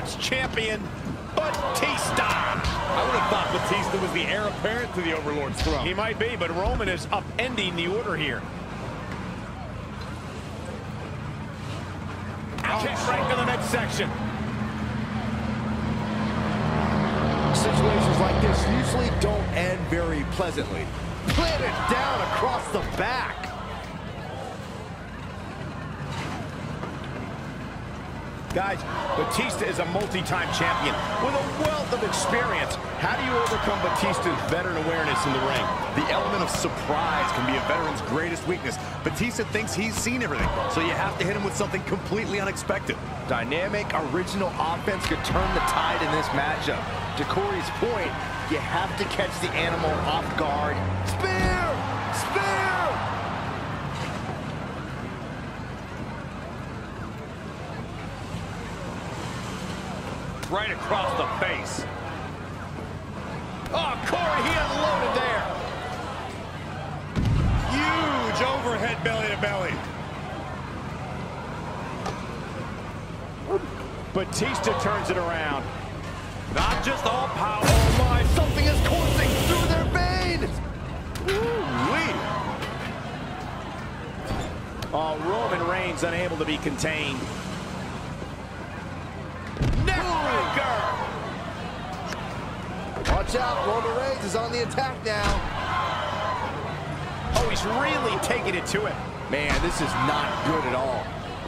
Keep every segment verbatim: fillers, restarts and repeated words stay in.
Overlord's champion, Batista. I would have thought Batista was the heir apparent to the Overlord's throne. He might be, but Roman is upending the order here. Kick right to the midsection. Situations like this usually don't end very pleasantly. Planted down across the back. Guys, Batista is a multi-time champion with a wealth of experience. How do you overcome Batista's veteran awareness in the ring? The element of surprise can be a veteran's greatest weakness. Batista thinks he's seen everything, so you have to hit him with something completely unexpected. Dynamic, original offense could turn the tide in this matchup. To Corey's point, you have to catch the animal off guard. Spear! Spear! Right across the face. Oh, Corey, he unloaded there. Huge overhead belly to belly. Batista turns it around. Not just all power. Oh my, something is coursing through their veins! Ooh-wee. Oh, Roman Reigns unable to be contained. Watch out, Roman Reigns is on the attack now. Oh, he's really taking it to him. Man, this is not good at all.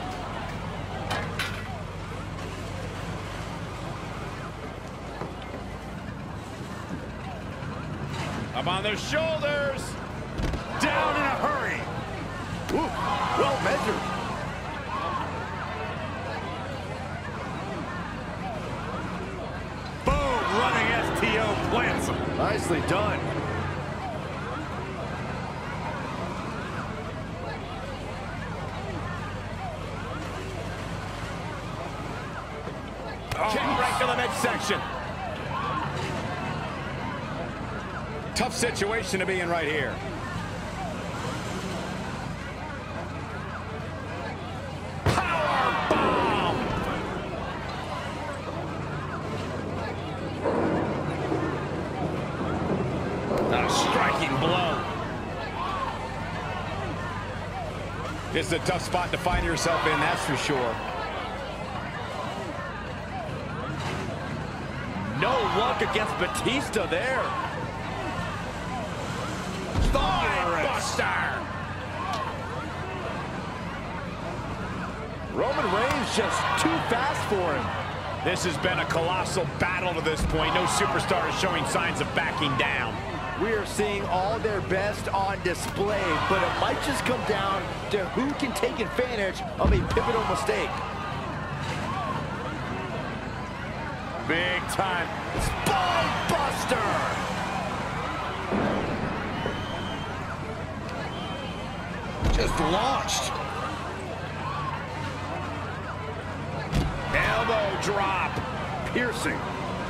Up on their shoulders. Down in a hurry. Ooh, well measured. Running S T O plants him. Nicely done. Oh. Kick right to the midsection. Tough situation to be in right here. This is a tough spot to find yourself in, that's for sure. No luck against Batista there. Buster! Roman Reigns just too fast for him. This has been a colossal battle to this point. No superstar is showing signs of backing down. We are seeing all their best on display, but it might just come down to who can take advantage of a pivotal mistake. Big time. Spine Buster! Just launched. Elbow drop. Piercing.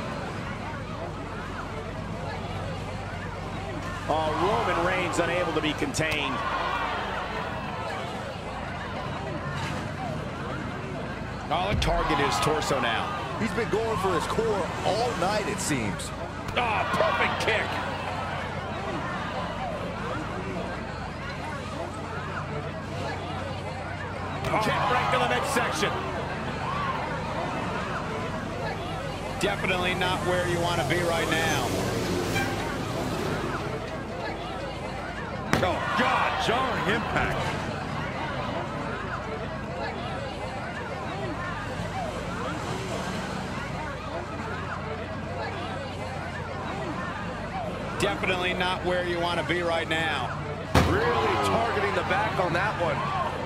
Oh, Roman Reigns unable to be contained. Oh, the target is torso now. He's been going for his core all night, it seems. Oh, perfect kick. Oh. Kick right to the midsection. Definitely not where you want to be right now. Oh, God, jarring impact. Definitely not where you want to be right now. Really targeting the back on that one.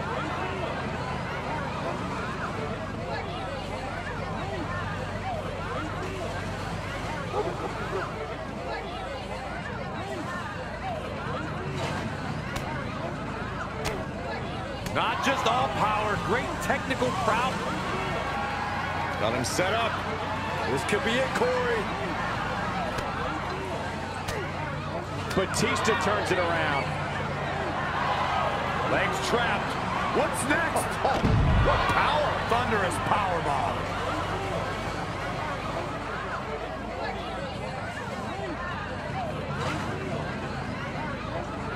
Not just all power, great technical prowess. Got him set up. This could be it, Corey. Batista turns it around. Legs trapped. What's next? Oh, what power! Thunderous powerbomb.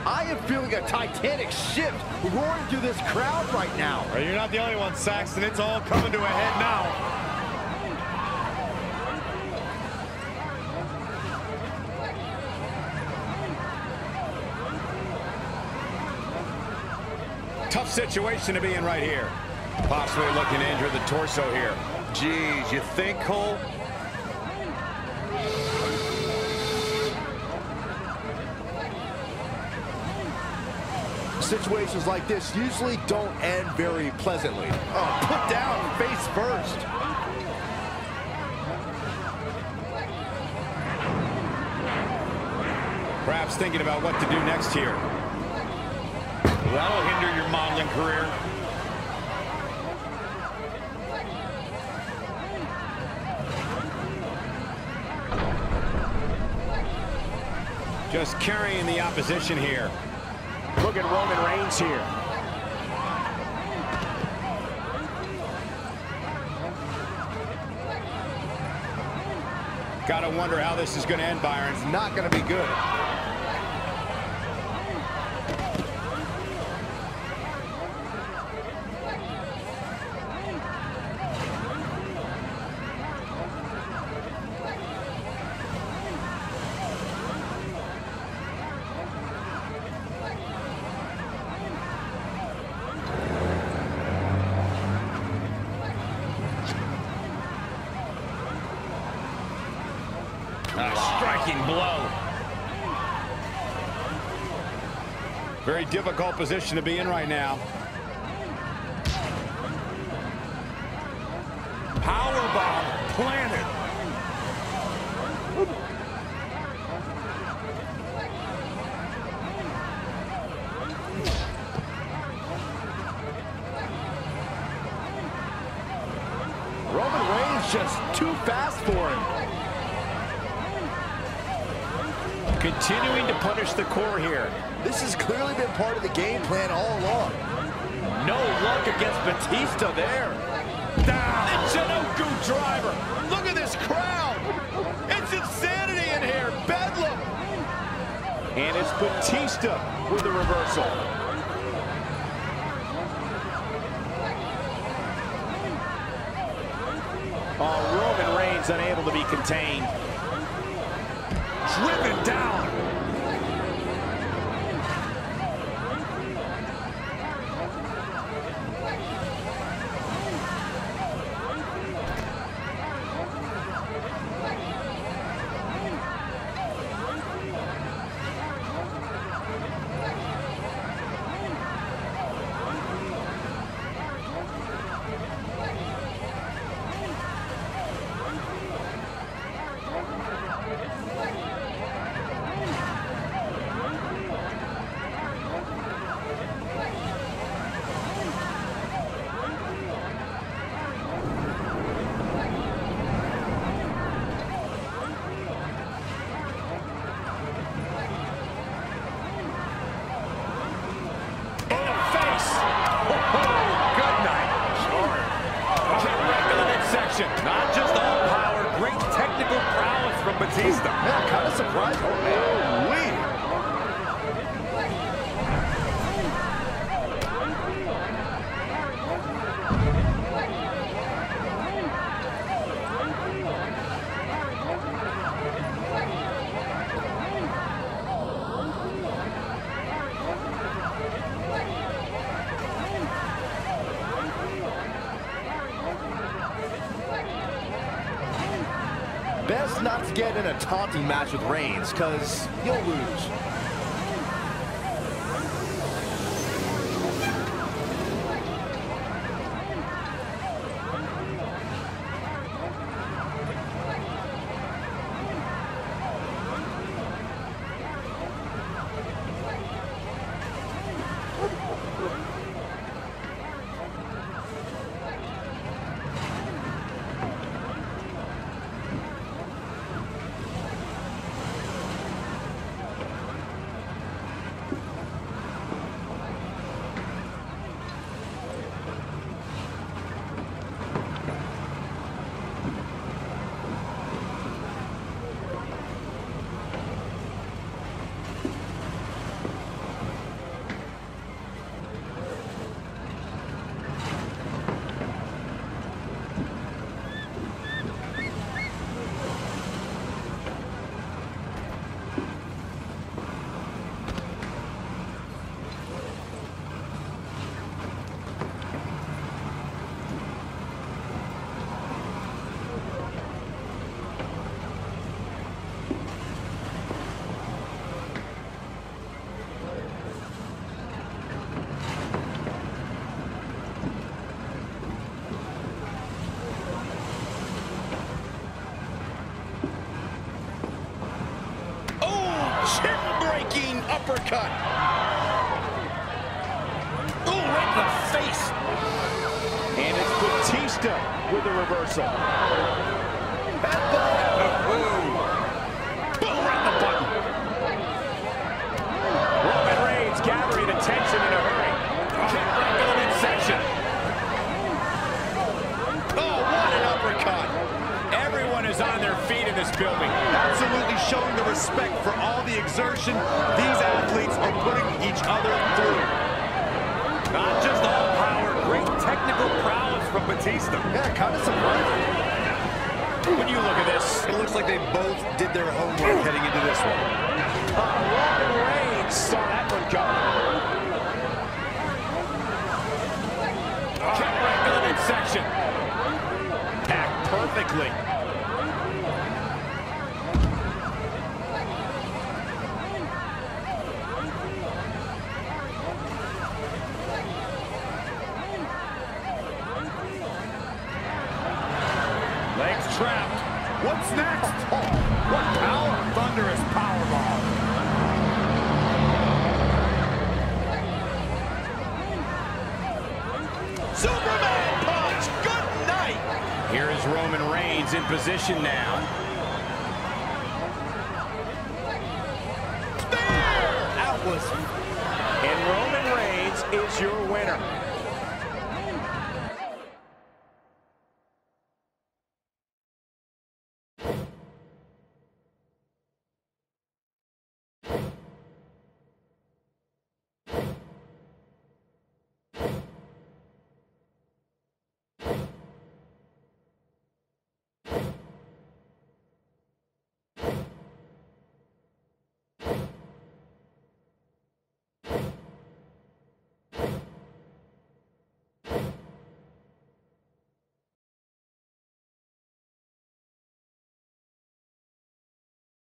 I am feeling a titanic shift roaring through this crowd right now. Well, you're not the only one, Saxton. It's all coming to a head now. Tough situation to be in right here. Possibly looking to injure the torso here. Geez, you think, Cole? Situations like this usually don't end very pleasantly. Oh, put down face first. Perhaps thinking about what to do next here. That'll hinder your modeling career. Just carrying the opposition here. Look at Roman Reigns here. Gotta wonder how this is gonna end, Byron. It's not gonna be good. A striking blow. Very difficult position to be in right now. Powerbomb planted. Roman Reigns just too fast for him. Continuing to punish the core here. This has clearly been part of the game plan all along. No luck against Batista there. Down. The Jinoku driver. Look at this crowd. It's insanity in here. Bedlam. And it's Batista with the reversal. Oh, Roman Reigns unable to be contained. Driven down. Not just all power, great technical prowess from Batista. Yeah, kind of surprised. Oh, man. Wee. Best not to get in a taunting match with Reigns, because you'll lose. uppercut. Ooh, right in the face. And it's Batista with a reversal. Headbutt. Boom, right in the button. Roman Reigns gathering attention in a hurry. Kick right to the midsection. Oh, what an uppercut. Everyone is on their feet in this building. Absolutely showing the respect for all the exertion these athletes are putting each other through. Not just all power, great technical prowess from Batista. Yeah, kind of surprising. When you look at this, It looks like they both did their homework heading into this one. uh, Roman Reigns saw that one coming. Kick right to the midsection. Packed perfectly. Legs trapped. What's next? Oh, what power! Thunderous powerbomb. Superman punch. Good night. Here is Roman Reigns in position now. There. That was. And Roman Reigns is your winner.